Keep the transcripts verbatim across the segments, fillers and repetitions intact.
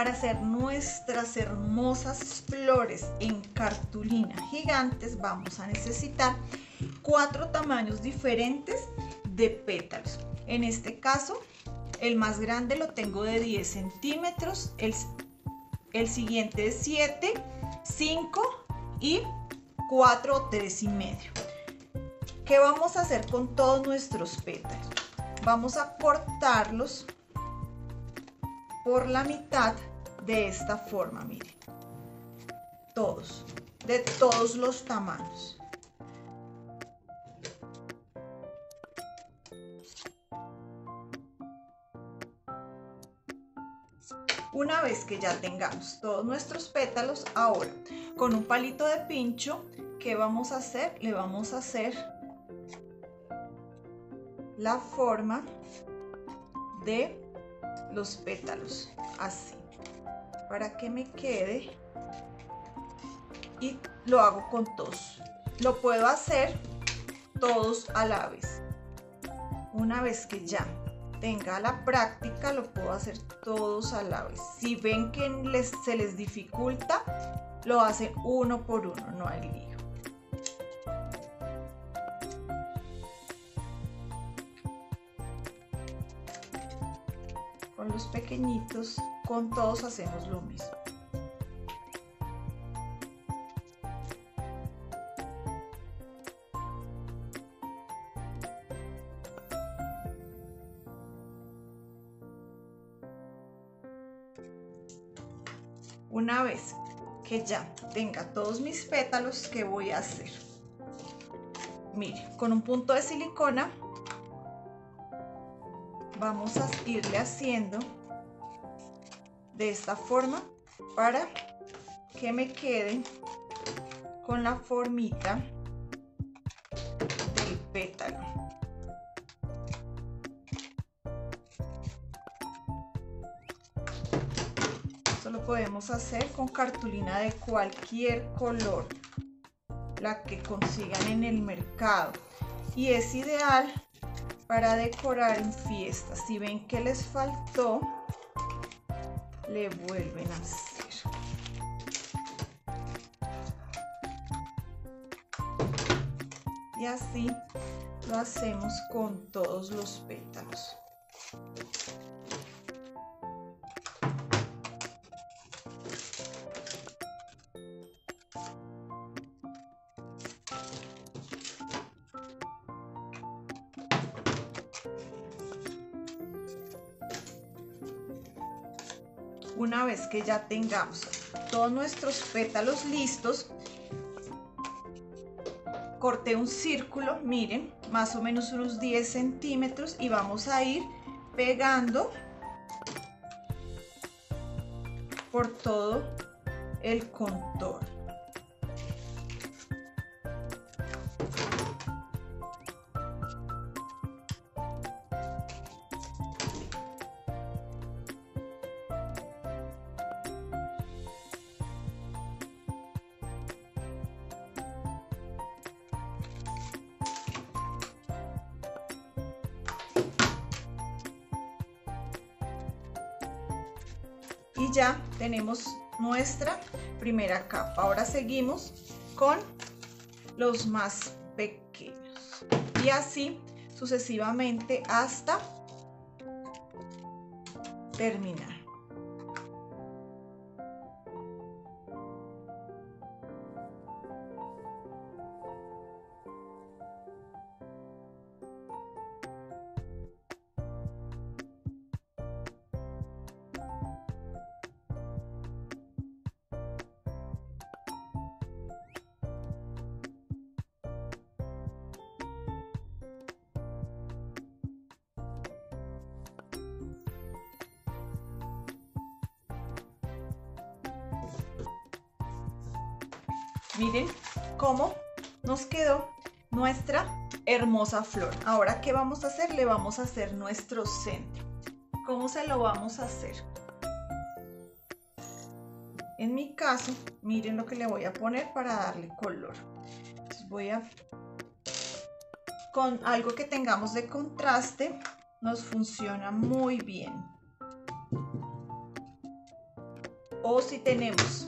para hacer nuestras hermosas flores en cartulina gigantes vamos a necesitar cuatro tamaños diferentes de pétalos. En este caso, el más grande lo tengo de diez centímetros, el, el siguiente es siete, cinco y cuatro o tres y medio. ¿Qué vamos a hacer con todos nuestros pétalos? Vamos a cortarlos por la mitad de esta forma, miren, todos, de todos los tamaños. Una vez que ya tengamos todos nuestros pétalos, ahora con un palito de pincho, ¿qué vamos a hacer? Le vamos a hacer la forma de los pétalos, así, para que me quede, y lo hago con todos. Lo puedo hacer todos a la vez. Una vez que ya tenga la práctica, lo puedo hacer todos a la vez. Si ven que les, se les dificulta, lo hacen uno por uno, no hay lío. Con los pequeñitos, con todos hacemos lo mismo. Una vez que ya tenga todos mis pétalos, ¿qué voy a hacer? Miren, con un punto de silicona vamos a irle haciendo de esta forma para que me queden con la formita del pétalo. Esto lo podemos hacer con cartulina de cualquier color, la que consigan en el mercado, y es ideal para decorar en fiestas. Si ven que les faltó, le vuelven a hacer. Y así lo hacemos con todos los pétalos. Una vez que ya tengamos todos nuestros pétalos listos, corté un círculo, miren, más o menos unos diez centímetros, y vamos a ir pegando por todo el contorno. Y ya tenemos nuestra primera capa. Ahora seguimos con los más pequeños y así sucesivamente hasta terminar. Miren cómo nos quedó nuestra hermosa flor. Ahora, ¿qué vamos a hacer? Le vamos a hacer nuestro centro. ¿Cómo se lo vamos a hacer? En mi caso, miren lo que le voy a poner para darle color. Entonces voy a, con algo que tengamos de contraste, nos funciona muy bien. O si tenemos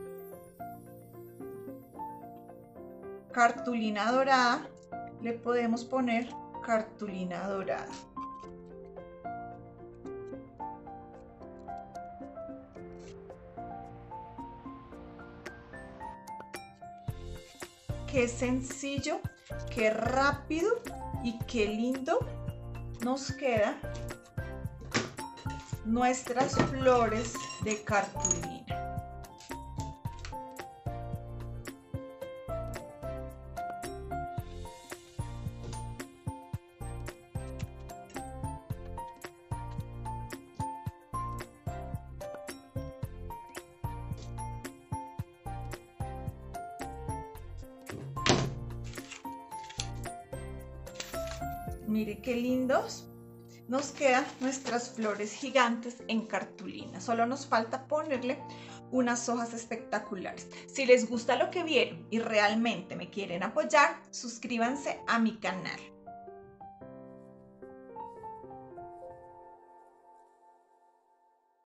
cartulina dorada, le podemos poner cartulina dorada. Qué sencillo, qué rápido y qué lindo nos queda nuestras flores de cartulina. Mire qué lindos nos quedan nuestras flores gigantes en cartulina. Solo nos falta ponerle unas hojas espectaculares. Si les gusta lo que vieron y realmente me quieren apoyar, suscríbanse a mi canal.